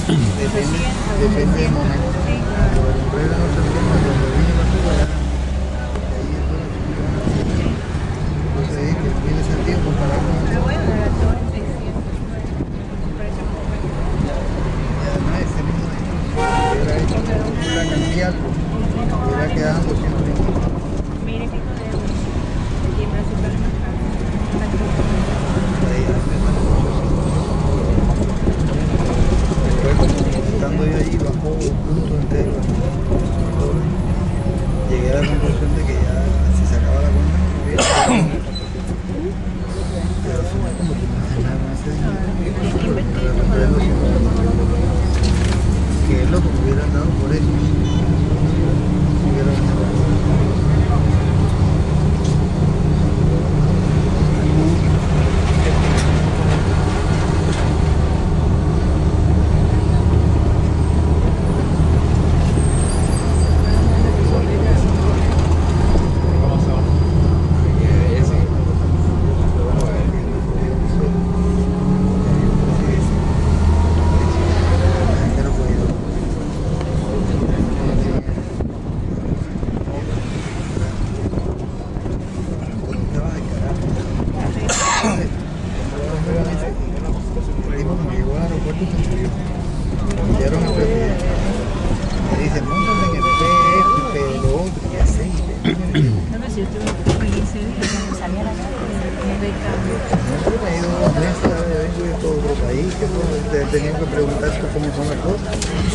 Depende del momento. Cuando lo compré en otro tiempo, cuando vine para Cuba, ya, ahí es donde entonces que tiene sentido comparar con... Pero bueno, de las dos en 600. Y además ese mismo dinero, si hubiera hecho una cambiarlo, hubiera quedado 220. Mire pico de euros. Y en Brasil vale más caro. Ahí hace esa negociación. Después, como estando yo ahí, bajó un punto entero. Llegué a la conclusión de que ya si se acaba la cuenta no hubiera pero si no, como que no hace nada con ese dinero, de repente lo siento, que es lo que me hubieran dado por eso. Hubiera ganado. Enviaron al presidente. Me dice, montate en el PF, pero otro, y así. No, no, si yo estuve 15 días cuando salí a la calle, me cambio. Nosotros he ido 2 meses, ahora vengo de todo otro país, que todo, tenía que preguntarse cómo son las cosas.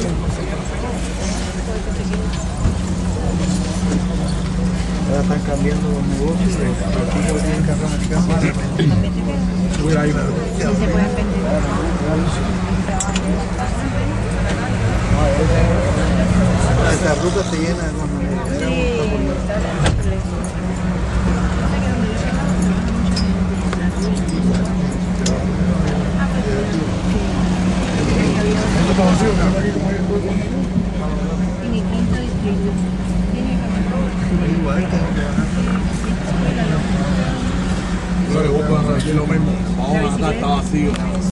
Ahora están cambiando los negocios, aquí no tienen carro americano. También te queda. Sí se pueden vender. Esta ruta se llena de todas maneras. Era un Sí, tapón. Y mi quinto distrito. Tiene que Igual tengo que bajar. No le voy a poner aquí lo mismo. Ahora acá está vacío.